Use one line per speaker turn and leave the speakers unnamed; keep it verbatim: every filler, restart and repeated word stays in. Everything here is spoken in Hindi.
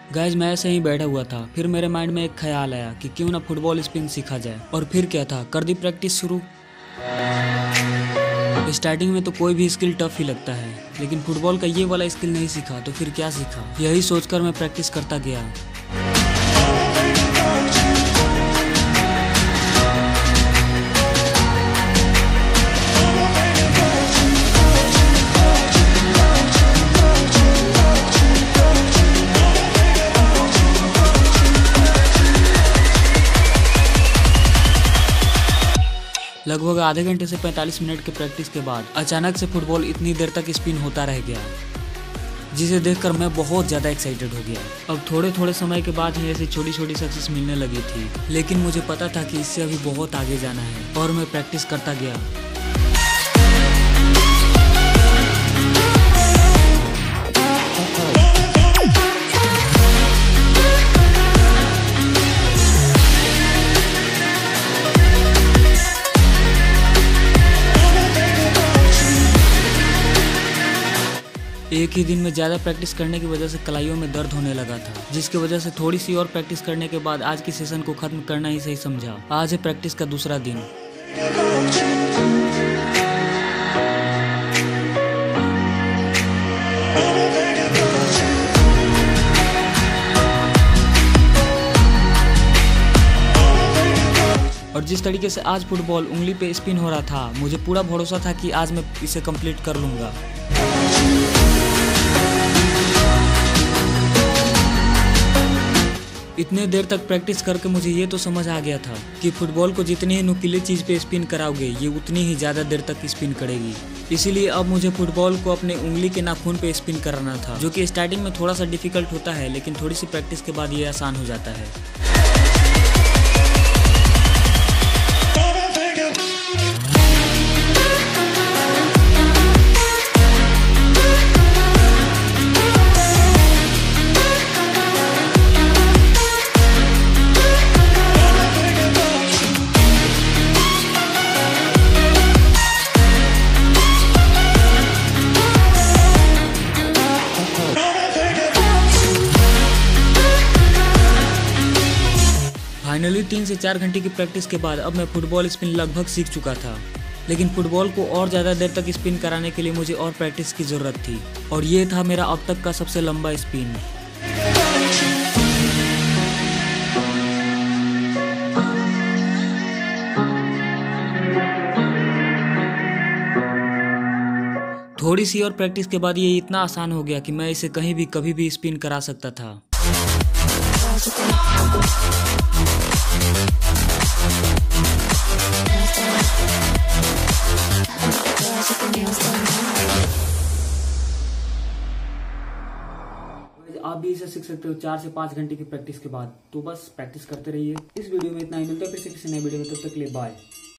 गाइज मैं ऐसे ही बैठा हुआ था, फिर मेरे माइंड में एक ख्याल आया कि क्यों ना फुटबॉल स्पिन सीखा जाए। और फिर क्या था, कर दी प्रैक्टिस शुरू। स्टार्टिंग में तो कोई भी स्किल टफ ही लगता है, लेकिन फुटबॉल का ये वाला स्किल नहीं सीखा तो फिर क्या सीखा, यही सोचकर मैं प्रैक्टिस करता गया। लगभग आधे घंटे से पैंतालीस मिनट के प्रैक्टिस के बाद अचानक से फुटबॉल इतनी देर तक स्पिन होता रह गया, जिसे देखकर मैं बहुत ज़्यादा एक्साइटेड हो गया। अब थोड़े थोड़े समय के बाद ही ऐसी छोटी छोटी सक्सेस मिलने लगी थी, लेकिन मुझे पता था कि इससे अभी बहुत आगे जाना है और मैं प्रैक्टिस करता गया। एक ही दिन में ज़्यादा प्रैक्टिस करने की वजह से कलाइयों में दर्द होने लगा था, जिसकी वजह से थोड़ी सी और प्रैक्टिस करने के बाद आज की सेशन को खत्म करना ही सही समझा। आज है प्रैक्टिस का दूसरा दिन। और जिस तरीके से आज फुटबॉल उंगली पे स्पिन हो रहा था, मुझे पूरा भरोसा था कि आज मैं इसे कंप्लीट कर लूँगा। इतने देर तक प्रैक्टिस करके मुझे ये तो समझ आ गया था कि फुटबॉल को जितनी ही नुकीली चीज़ पे स्पिन कराओगे, ये उतनी ही ज़्यादा देर तक स्पिन करेगी। इसीलिए अब मुझे फुटबॉल को अपने उंगली के नाखून पे स्पिन कराना था, जो कि स्टार्टिंग में थोड़ा सा डिफिकल्ट होता है, लेकिन थोड़ी सी प्रैक्टिस के बाद ये आसान हो जाता है। फाइनली तीन से चार घंटे की प्रैक्टिस के बाद अब मैं फुटबॉल स्पिन लगभग सीख चुका था, लेकिन फुटबॉल को और ज़्यादा देर तक स्पिन कराने के लिए मुझे और प्रैक्टिस की ज़रूरत थी, और ये था मेरा अब तक का सबसे लंबा स्पिन। थोड़ी सी और प्रैक्टिस के बाद ये इतना आसान हो गया कि मैं इसे कहीं भी कभी भी स्पिन करा सकता था। आप भी इसे सीख सकते हो चार से पाँच घंटे की प्रैक्टिस के बाद। तो बस प्रैक्टिस करते रहिए। इस वीडियो में इतना ही, मिलता है फिर से किसी नए वीडियो में, तब तक के लिए बाय।